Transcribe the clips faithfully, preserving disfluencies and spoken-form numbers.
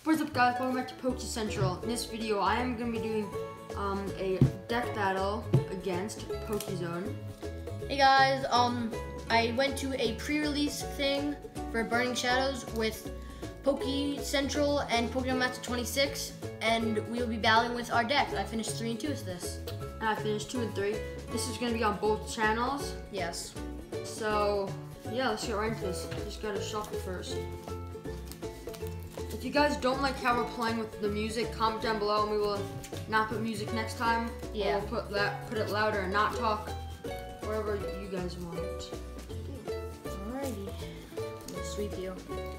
What's up, guys? Welcome back to Poke Central. In this video, I am going to be doing um, a deck battle against Pokézone. Hey guys, um, I went to a pre-release thing for Burning Shadows with Poke Central and Pokemon Master twenty-six, and we will be battling with our decks. I finished three and two with this. And I finished two and three. This is going to be on both channels. Yes. So, yeah, let's get right into this. Just got to shuffle first. If you guys don't like how we're playing with the music, comment down below and we will not put music next time. Yeah. Or we'll put, la put it louder and not talk. Wherever you guys want. Alrighty. I'm gonna sweep you.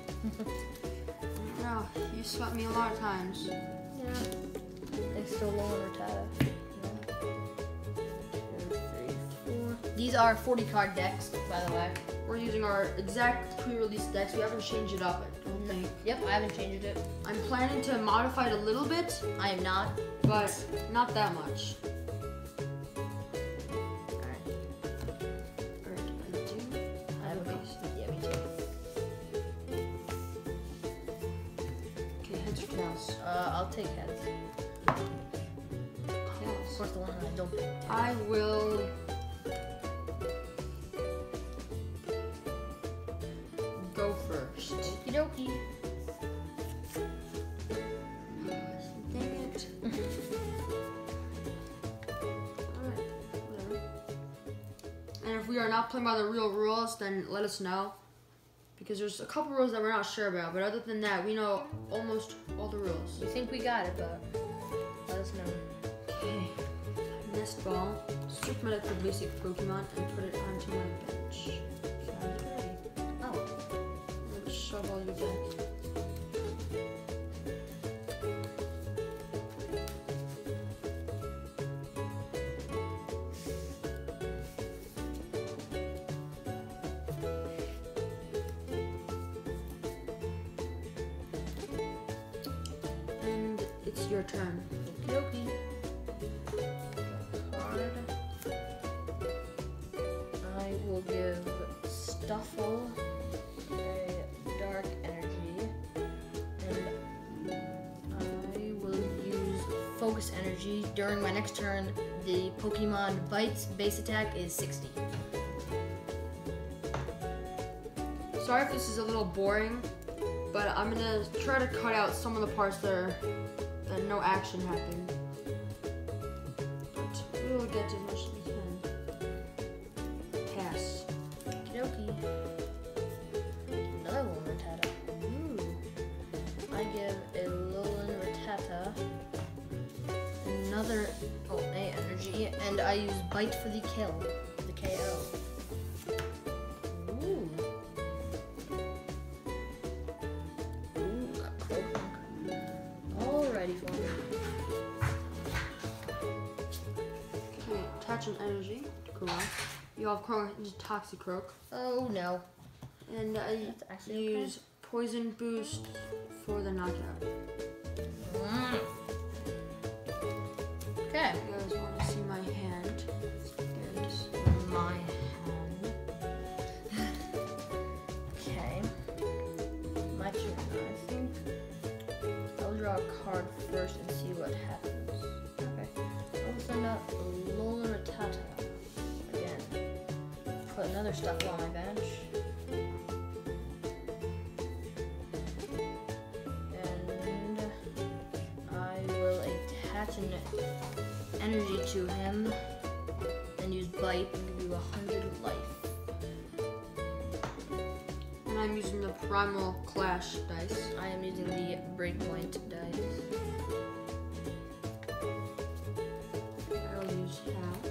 No, you swept me a lot of times. Yeah. Thanks to Alolan Rattata. These are forty card decks, by the way. We're using our exact pre-release decks. We haven't changed it up, I don't think. Yep, I haven't changed it. I'm planning to modify it a little bit. I am not. But not that much. Uh, I'll take heads. Yes. Of course, the one that I don't pick. I will go first. Okie dokie. Dang it. Alright, whatever. And if we are not playing by the real rules, then let us know. Because there's a couple rules that we're not sure about, but other than that, we know almost all the rules. We think we got it, but let us know. Okay. Nest Ball. Strip my deck for basic Pokemon and put it onto my bench. Sounds ready. Oh. Let's shuffle your deck. It's your turn. Okie dokie. Card. I will give Stuffle a dark energy. And I will use focus energy. During my next turn, the Pokemon Bite's base attack is sixty. Sorry if this is a little boring, but I'm gonna try to cut out some of the parts that are that no action happened. But we will get as much as we can. Pass. Okie Another Alolan Rattata. Ooh. I give a Alolan Rattata another oh A energy, and I use Bite for the kill, the K O. Ooh. For me. Okay, attach an energy to cool off. You have Toxicroak. Oh no. And I use okay. Poison Boost for the knockout. Mm. Okay. You guys want to see my hand? There's my hand. Okay. My turn, I think. I'll draw a card first and see what happens. Okay. I'll send out Alolan Rattata again. Put another Stuffle on my bench. And I will attach an energy to him and use Bite and give you a hundred life. And I'm using the Primal Clash dice. I am using the Breakpoint dice. I'll use half.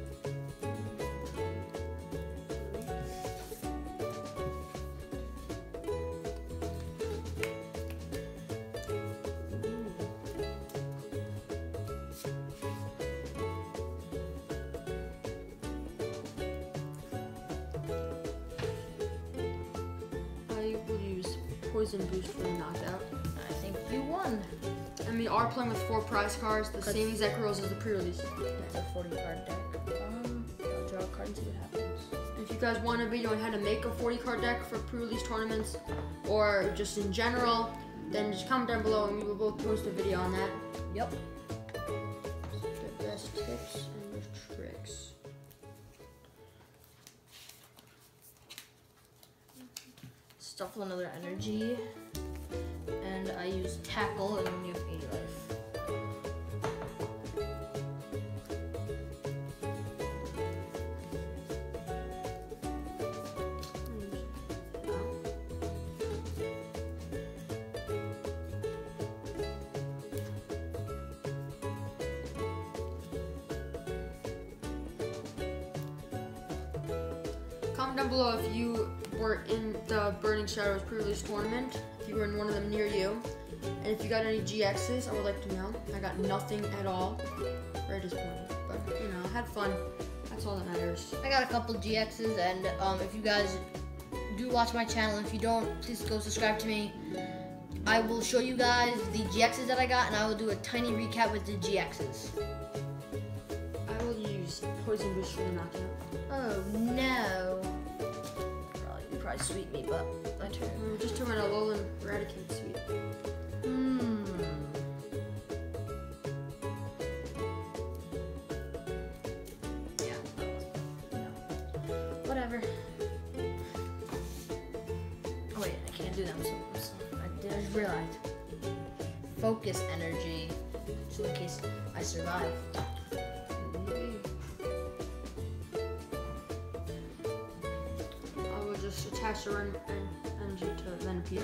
I will use Poison Boost for the knockout. I think you won. And we are playing with four prize cards, the same exact rules as the pre-release. It's a forty card deck. Um, I'll draw a card and see what happens. If you guys want a video on how to make a forty card deck for pre-release tournaments, or just in general, then just comment down below and we will both post a video on that. Yep. The best tips and tricks. Stuff with another energy. And I use tackle and then you have eighty life. Comment down below if you were in the Burning Shadows pre-release tournament, if you were in one of them near you, and if you got any G Xs, I would like to know. I got nothing at all. Very disappointing, but you know, I had fun. That's all that matters. I got a couple G Xs, and um, if you guys do watch my channel, if you don't, please go subscribe to me. I will show you guys the G Xs that I got, and I will do a tiny recap with the G Xs. I will use Poison Boost for the knockout. Oh no. Probably, you probably sweet me, but my turn. Mm, just turn my Alolan Eradicate sweet. Hmm. Yeah. No. Whatever. Oh wait, I can't do them. So, so I just realized. Focus energy, so in case I survive. Attach the run energy to Venipede.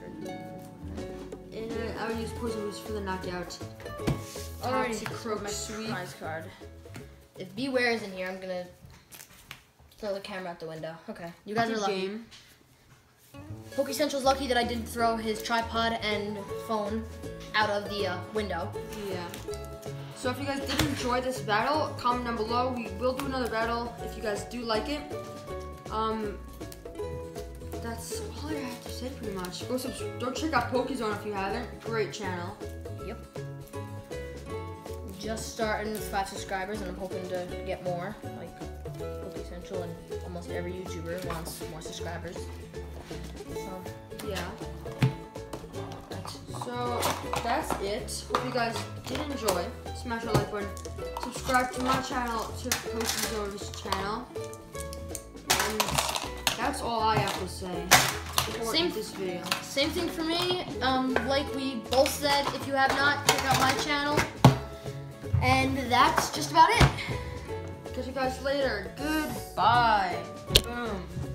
And uh, I would use Poison Boost for the knockout. Already Toxicroak my Sweet. prize card. If Beware is in here, I'm gonna throw the camera out the window. Okay, you guys Good are lucky. game. Poke Central's lucky that I didn't throw his tripod and phone out of the uh, window. Yeah. So if you guys did enjoy this battle, comment down below. We will do another battle if you guys do like it. Um. That's all I have to say pretty much. Go subs don't check out Pokezone if you haven't. Great channel. Yep. Just starting with five subscribers, and I'm hoping to get more. Like Poke Central and almost every YouTuber wants more subscribers. So yeah. That's, so that's it. Hope you guys did enjoy. Smash the like button. Subscribe to my channel, to Pokezone's channel. And that's all I have to say. Same this video. Same thing for me. Um, like we both said, if you have not, check out my channel. And that's just about it. Catch you guys later. Goodbye. Boom.